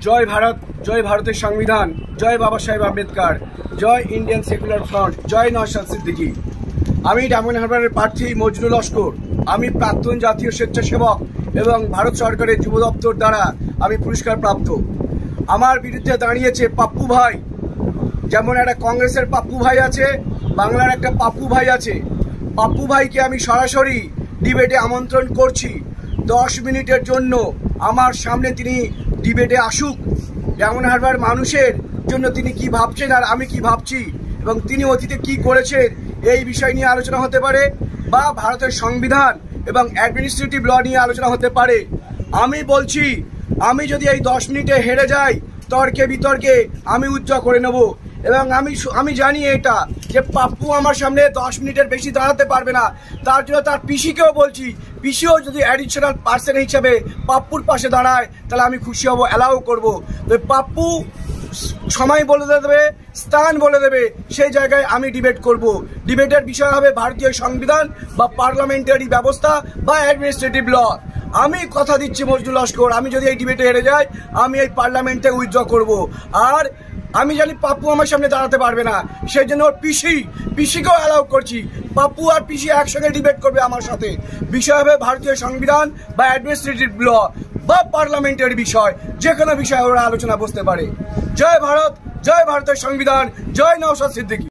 জয় ভারত, জয় ভারতের সংবিধান, জয় বাবা সাহেব আম্বেদকর, জয় ইন্ডিয়ান সেকুলার ফ্রন্ট, জয় নওশাদ সিদ্দিকী। আমি ডায়মন্ড হারবারের প্রার্থী মজনু লস্কর। আমি প্রাক্তন জাতীয় স্বেচ্ছাসেবক এবং ভারত সরকারের যুব দপ্তর দ্বারা আমি পুরস্কার প্রাপ্ত। আমার বিরুদ্ধে দাঁড়িয়েছে পাপ্পু ভাই। যেমন একটা কংগ্রেসের পাপ্পু ভাই আছে, বাংলার একটা পাপ্পু ভাই আছে। পাপ্পু ভাইকে আমি সরাসরি ডিবেটে আমন্ত্রণ করছি। 10 মিনিটের জন্য আমার সামনে তিনি ডিবেটে আসুক। ডায়মন্ড হারবার মানুষের জন্য তিনি কি ভাবছেন আর আমি কি ভাবছি এবং তিনি অতীতে কি করেছেন এই বিষয় নিয়ে আলোচনা হতে পারে, বা ভারতের সংবিধান এবং অ্যাডমিনিস্ট্রেটিভ ল নিয়ে আলোচনা হতে পারে। আমি বলছি, আমি যদি এই 10 মিনিটে হেরে যাই, তর্কে বিতর্কে আমি উজ্জ্বল করে নেব। এবং আমি জানি এটা যে পাপ্পু আমার সামনে 10 মিনিটের বেশি দাঁড়াতে পারবে না। তার জন্য তার পিসিকেও বলছি, পিসিও যদি অ্যাডিশনাল পার্সন হিসাবে পাপ্পুর পাশে দাঁড়ায় তাহলে আমি খুশি হব, অ্যালাউ করবো। তো পাপ্পু সময় বলে দেবে, স্থান বলে দেবে, সেই জায়গায় আমি ডিবেট করব। ডিবেটের বিষয় হবে ভারতীয় সংবিধান বা পার্লামেন্টারি ব্যবস্থা বা অ্যাডমিনিস্ট্রেটিভ ল। আমি কথা দিচ্ছি মজনু লস্কর, আমি যদি এই ডিবেটে হেরে যাই, আমি এই পার্লামেন্টে উইথড্র করব। আর আমি জানি পাপ্পু আমার সামনে দাঁড়াতে পারবে না, সেই জন্য ওর পিসিকেও অ্যালাউ করছি। পাপ্পু আর পিসি একসঙ্গে ডিবেট করবে আমার সাথে। বিষয় হবে ভারতীয় সংবিধান বা অ্যাডমিনিস্ট্রেটিভ ল বা পার্লামেন্টের বিষয়, যে কোনো বিষয়ে ওরা আলোচনা বসতে পারে। জয় ভারত, জয় ভারতের সংবিধান, জয় নওশাদ সিদ্দিকী।